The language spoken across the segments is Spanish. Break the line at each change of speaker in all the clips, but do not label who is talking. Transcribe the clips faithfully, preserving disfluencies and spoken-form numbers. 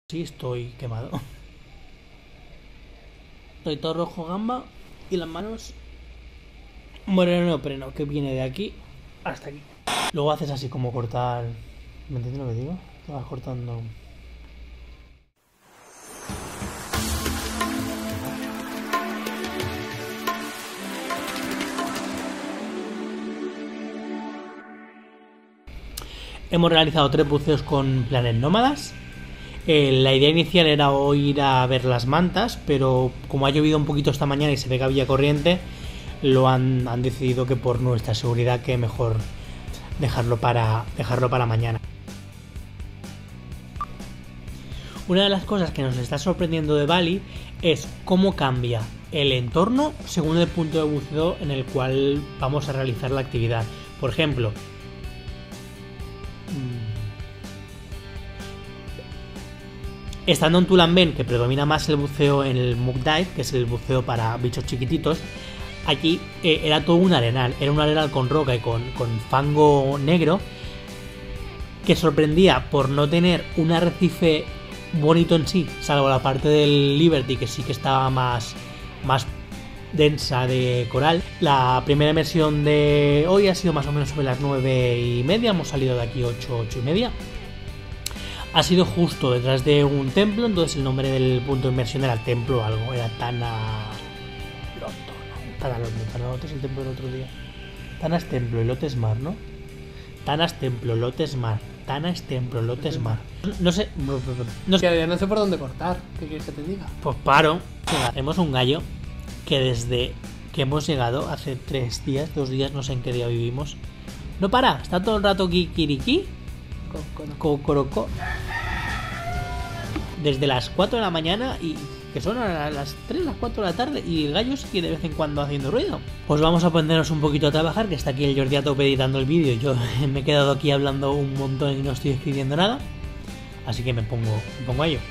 Sí, estoy quemado. Estoy todo rojo gamba y las manos moreno neopreno que viene de aquí hasta aquí. Luego haces así como cortar. ¿Me entiendes lo que digo? Te vas cortando. Hemos realizado tres buceos con planes nómadas. Eh, la idea inicial era hoy ir a ver las mantas, pero como ha llovido un poquito esta mañana y se ve que había corriente, lo han, han decidido que por nuestra seguridad que mejor dejarlo para, dejarlo para mañana. Una de las cosas que nos está sorprendiendo de Bali es cómo cambia el entorno según el punto de buceo en el cual vamos a realizar la actividad. Por ejemplo, estando en Tulamben, que predomina más el buceo en el Muck Dive, que es el buceo para bichos chiquititos, aquí eh, era todo un arenal, era un arenal con roca y con, con fango negro, que sorprendía por no tener un arrecife bonito en sí, salvo la parte del Liberty, que sí que estaba más, más densa de coral. La primera inmersión de hoy ha sido más o menos sobre las nueve y media, hemos salido de aquí ocho, ocho y media. Ha sido justo detrás de un templo, entonces el nombre del punto de inmersión era templo o algo, era Tana Loto, ¿no? Tana Loto, Tana Loto es el templo del otro día. Tana es templo y Lote es mar, ¿no? Tana es templo, Lote es mar. Tana es templo, Lote es mar. No sé,
no sé, no sé por dónde cortar, ¿qué quieres que te diga?
Pues paro. Tenemos un gallo que desde que hemos llegado hace tres días, dos días, no sé en qué día vivimos, no para, está todo el rato kikiriki. Cocorocó desde las cuatro de la mañana y que son a las tres, las cuatro de la tarde y el gallo sigue de vez en cuando haciendo ruido. Pues vamos a ponernos un poquito a trabajar, que está aquí el Jordi a tope editando el vídeo. Yo me he quedado aquí hablando un montón y no estoy escribiendo nada, así que me pongo, me pongo a ello.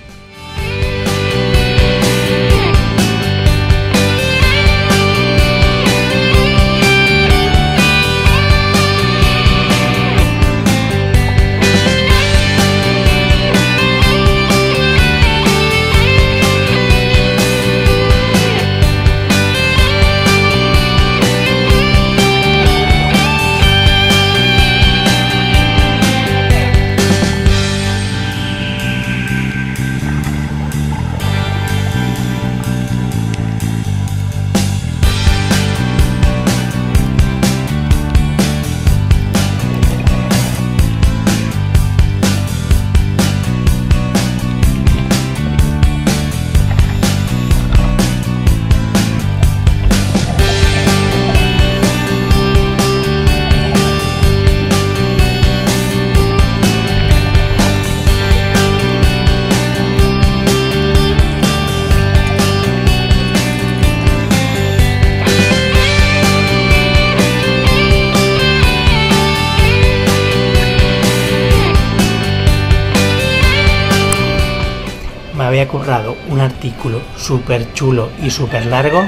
Me había currado un artículo súper chulo y súper largo.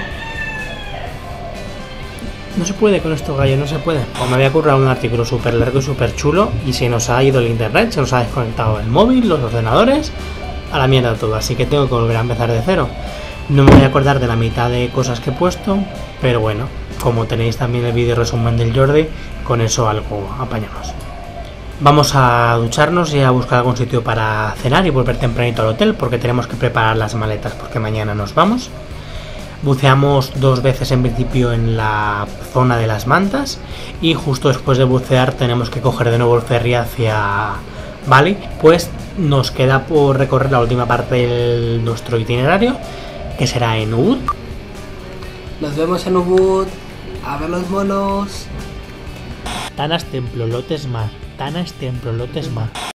No se puede con estos gallos, no se puede. Pues me había currado un artículo súper largo y súper chulo y se nos ha ido el internet, se nos ha desconectado el móvil, los ordenadores, a la mierda todo. Así que tengo que volver a empezar de cero. No me voy a acordar de la mitad de cosas que he puesto, pero bueno, como tenéis también el vídeo resumen del Jordi, con eso algo apañamos. Vamos a ducharnos y a buscar algún sitio para cenar y volver tempranito al hotel porque tenemos que preparar las maletas porque mañana nos vamos. Buceamos dos veces en principio en la zona de las mantas y justo después de bucear tenemos que coger de nuevo el ferry hacia Bali. Pues nos queda por recorrer la última parte de nuestro itinerario, que será en Ubud.
Nos vemos en Ubud, a ver los monos.
Tanas templo, Lotes mar. Tana es templo, Lote es mar.